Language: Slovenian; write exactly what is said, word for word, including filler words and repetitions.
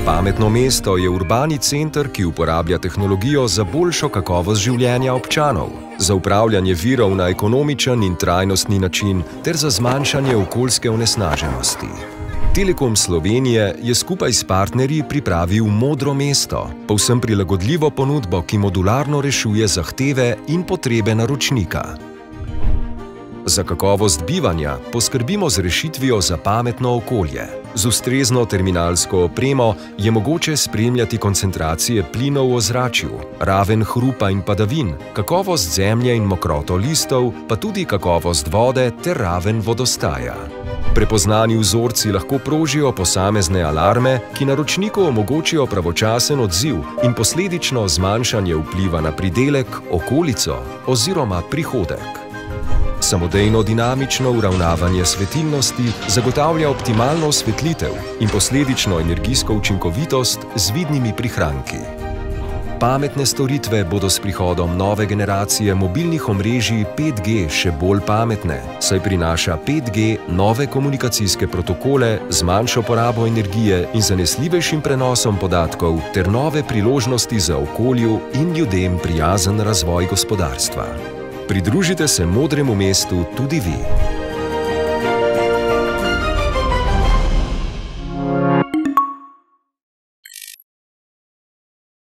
Pametno mesto je urbani center, ki uporablja tehnologijo za boljšo kakovost življenja občanov, za upravljanje virov na ekonomičen in trajnostni način ter za zmanjšanje okoljske onesnaženosti. Telekom Slovenije je skupaj s partnerji pripravil Modro mesto, povsem prilagodljivo ponudbo, ki modularno rešuje zahteve in potrebe naročnika. Za kakovost bivanja poskrbimo z rešitvijo za pametno okolje. Z ustrezno terminalsko opremo je mogoče spremljati koncentracije plinov v ozračju, raven hrupa in padavin, kakovost zemlje in mokroto listov, pa tudi kakovost vode ter raven vodostaja. Prepoznani vzorci lahko prožijo posamezne alarme, ki naročniku omogočijo pravočasen odziv in posledično zmanjšanje vpliva na pridelek, okolico oziroma prihodek. Samodejno dinamično uravnavanje svetilnosti zagotavlja optimalno osvetlitev in posledično energijsko učinkovitost z vidnimi prihranki. Pametne storitve bodo s prihodom nove generacije mobilnih omrežij pet G še bolj pametne, saj prinaša pet G nove komunikacijske protokole z manjšo porabo energije in zanesljivejšim prenosom podatkov ter nove priložnosti za okolju in ljudem prijazen razvoj gospodarstva. Pridružite se Modremu mestu tudi vi.